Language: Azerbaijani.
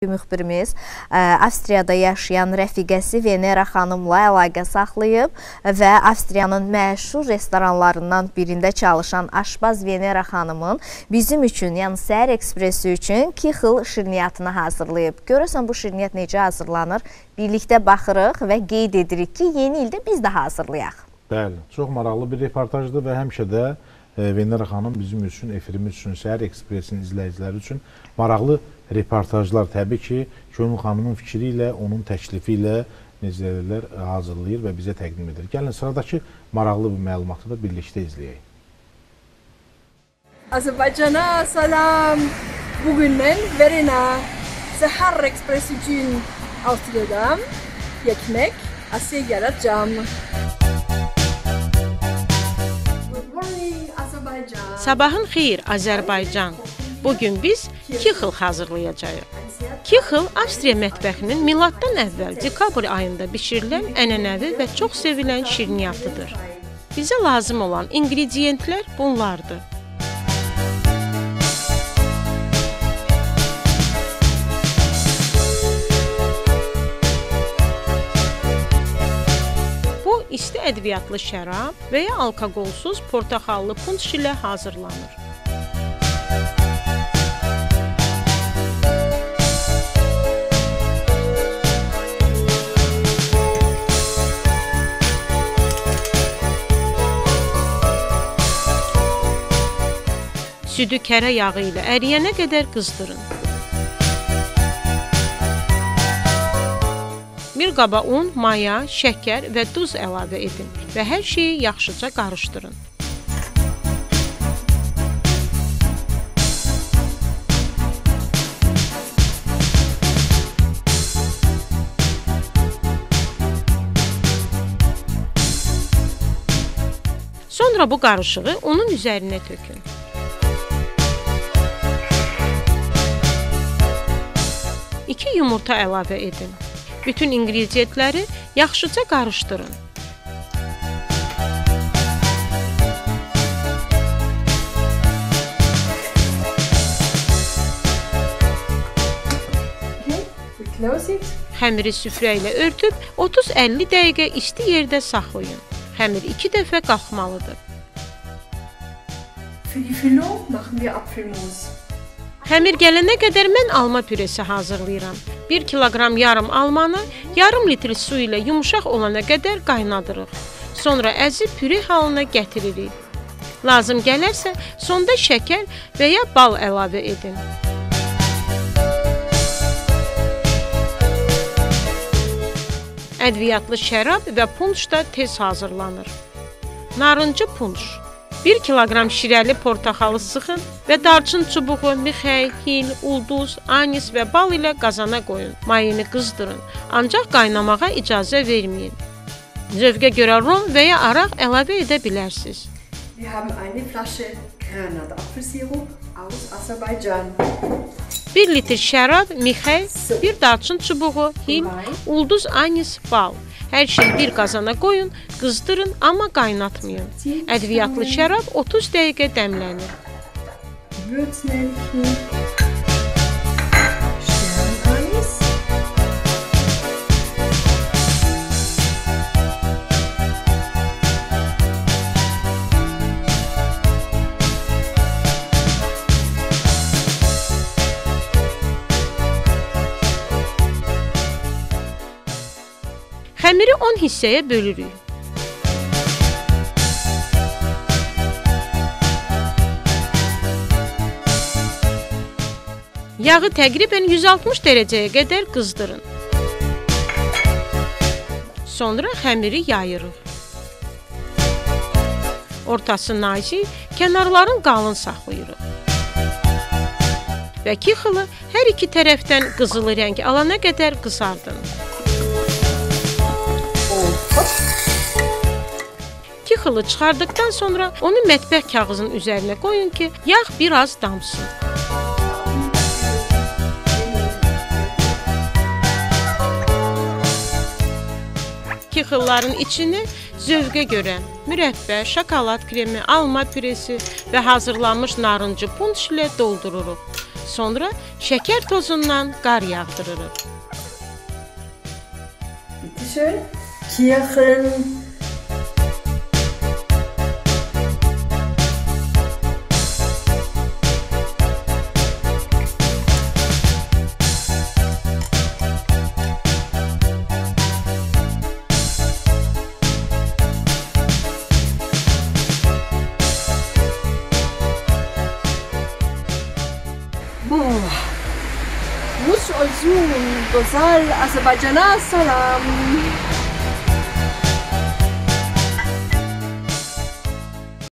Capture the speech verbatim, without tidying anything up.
müxbirimiz Avstriyada yaşayan rəfiqəsi Venera xanımla əlaqə saxlayıb və Avstriyanın məşhur restoranlarından birində çalışan aşbaz Venera xanımın bizim üçün, yəni Səhər Ekspresi üçün kixl şirniyyatını hazırlayıb. Görürsən bu şirniyyat necə hazırlanır? Birlikdə baxırıq və qeyd edirik ki, yeni ildə biz də hazırlayaq. Bəli, çox maraqlı bir reportajdır və həmişə də Venera xanım bizim üçün, efirimiz üçün, Səhər Ekspresinin izləyiciləri üçün maraqlı reportajlar təbii ki, Könül xanımın fikri ilə, onun təklifi ilə necələr hazırlayır və bizə təqdim edir. Gəlin, sıradakı maraqlı bir məlumatı da birlikdə izləyək. Azərbaycana salam. Bugün mən Verena Səhər Ekspresi üçün Avrupa'dan yemek asıl yaratacağım. Sabahın xeyir Azərbaycan. Bugün biz kixl hazırlayacağıq. Kixl Avstriya mətbəxinin miladdan əvvəl dekabr ayında bişirilən ənənəvi və çox sevilən şirniyyatıdır. Bizə lazım olan ingrediyentlər bunlardır. Bu isti ədviyyatlı şərab və ya alkoqolsuz portaxallı punş ilə hazırlanır. Südü kərə yağı ilə əriyənə qədər qızdırın. Bir qaba un, maya, şəkər və duz əlavə edin və hər şeyi yaxşıca qarışdırın. Sonra bu qarışığı unun üzərinə tökün. İki yumurta əlavə edin. Bütün ingrediyentləri yaxşıca qarışdırın. Xəmiri süfrə ilə örtüb otuz əlli dəqiqə isti yerdə saxlayın. Xəmir iki dəfə qalxmalıdır. Xəmir gələnə qədər mən alma püresi hazırlayıram. bir kiloqram yarım almanı yarım litr su ilə yumuşaq olana qədər qaynadırıq. Sonra əzib püre halına gətiririk. Lazım gələrsə sonda şəkər və ya bal əlavə edin. Ədviyyatlı şərab və punş da tez hazırlanır. Narıncı punş. bir kiloqram şirəli portaxalı sıxın və darçın çubuğu, mixək, hil, ulduz, anis və bal ilə qazana qoyun. Mayını qızdırın, ancaq qaynamağa icazə verməyin. Zövqə görə rom və ya araq əlavə edə bilərsiniz. Wir haben eine Flasche Granatapfelsirup aus Aserbaidschan. bir litr şərab, mixək, bir darçın çubuğu, hil, ulduz, anis, bal. Hər şeyi bir qazana qoyun, qızdırın, amma qaynatmayın. Ədviyyatlı şərab otuz dəqiqə dəmlənir. Xəmiri on hissəyə bölürük. Yağı təqribən yüz altmış dərəcəyə qədər qızdırın. Sonra xəmiri yayırıq. Ortası nazik, kənarların qalın saxlayırıq. Və kixlı hər iki tərəfdən qızılı rəng alana qədər qızardın. Kixlı çıxardıqdan sonra onu mətbəx kağızının üzərinə qoyun ki, yağ biraz damsın. Kixılların içini zövqə görə mürəbbə, şokolad kremi, alma püresi və hazırlanmış narıncı punş ilə doldururuq. Sonra şəkər tozundan qar yağdırırıq. Bitte schön. Kirchen. Muss euch suchen, Gozal, Aserbaidschan, Salam.